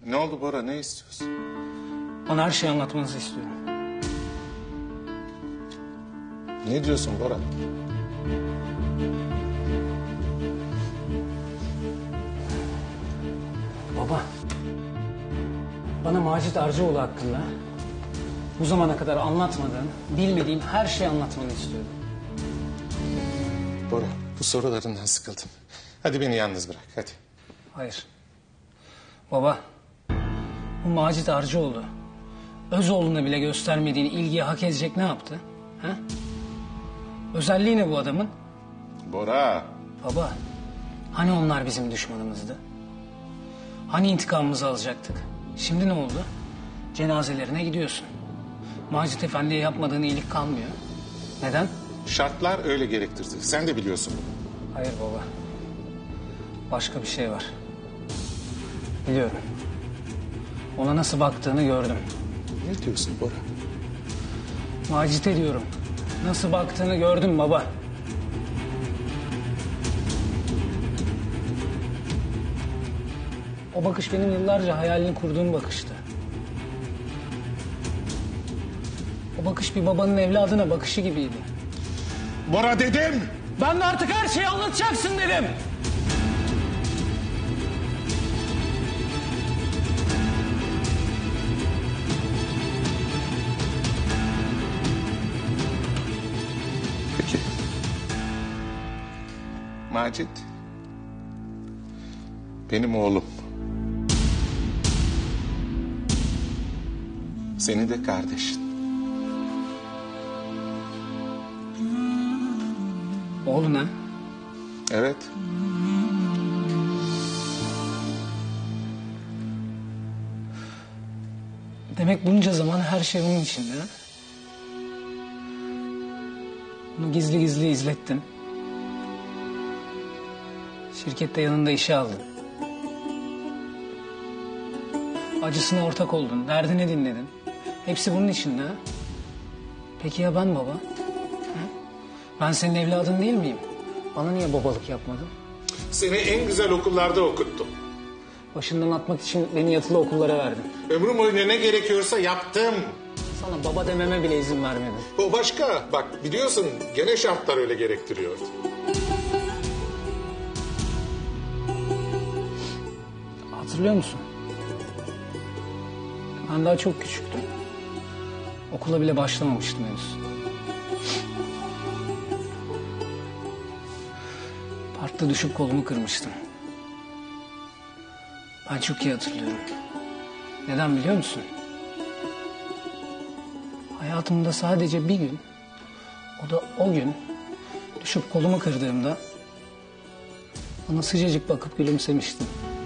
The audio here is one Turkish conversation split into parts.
Ne oldu Bora, ne istiyorsun? Bana her şeyi anlatmanızı istiyorum. Ne diyorsun Bora? Baba, bana Macit Arcıoğlu hakkında bu zamana kadar anlatmadığın, bilmediğim her şeyi anlatmanı istiyorum. Bora, bu sorularından sıkıldım. Hadi beni yalnız bırak, hadi. Hayır. Baba, bu Macit Arcıoğlu öz oğluna bile göstermediğini ilgiye hak edecek ne yaptı? Ha? Özelliği ne bu adamın? Bora. Baba, hani onlar bizim düşmanımızdı? Hani intikamımızı alacaktık? Şimdi ne oldu? Cenazelerine gidiyorsun. Macit Efendi'ye yapmadığın iyilik kalmıyor. Neden? Şartlar öyle gerektirdi. Sen de biliyorsun bunu. Hayır baba. Başka bir şey var. Biliyorum. Ona nasıl baktığını gördüm. Ne diyorsun Bora? Macit'e diyorum. Nasıl baktığını gördüm baba. O bakış benim yıllarca hayalini kurduğum bakıştı. O bakış bir babanın evladına bakışı gibiydi. Bora dedim! Ben de artık her şeyi anlatacaksın dedim. Peki. Macit. Benim oğlum. Senin de kardeşin. Oğlum ha? Evet. Demek bunca zaman her şey onun içinde ha? Onu gizli gizli izlettin. Şirkette yanında işe aldın. Acısına ortak oldun, derdini dinledin. Hepsi bunun içinde ha? Peki ya ben baba? Ha? Ben senin evladın değil miyim? Bana niye babalık yapmadın? Seni en güzel okullarda okuttum. Başından atmak için beni yatılı okullara verdin. Ömrüm boyunca ne gerekiyorsa yaptım. Sana baba dememe bile izin vermedin. O başka. Bak biliyorsun gene şartlar öyle gerektiriyor. Hatırlıyor musun? Ben daha çok küçüktüm. Okula bile başlamamıştım henüz. Parkta düşüp kolumu kırmıştım. Ben çok iyi hatırlıyorum. Neden biliyor musun? Hayatımda sadece bir gün, o da o gün düşüp kolumu kırdığımda bana sıcacık bakıp gülümsemiştin.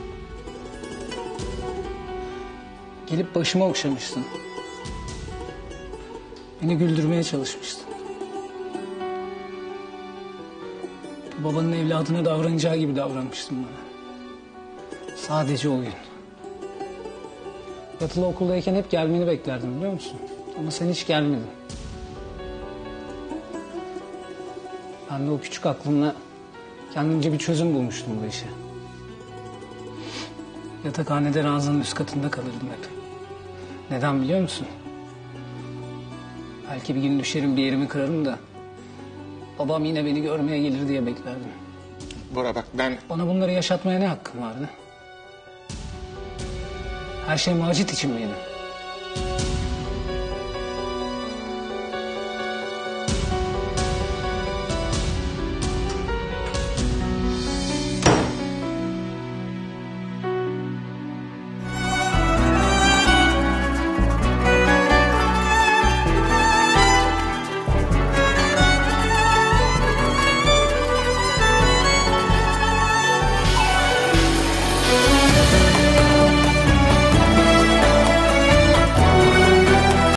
Gelip başıma okşamıştın. Beni güldürmeye çalışmıştın. Babanın evladına davranacağı gibi davranmıştın bana. Sadece o gün. Yatılı okuldayken hep gelmeni beklerdim biliyor musun? Ama sen hiç gelmedin. Ben de o küçük aklımla kendimce bir çözüm bulmuştum bu işe. Yatakhanede ranzanın üst katında kalırdım hep. Neden biliyor musun? Belki bir gün düşerim bir yerimi kırarım da babam yine beni görmeye gelir diye beklerdim. Bora bak ben... Bana bunları yaşatmaya ne hakkın vardı? Her şey Macit için miydi?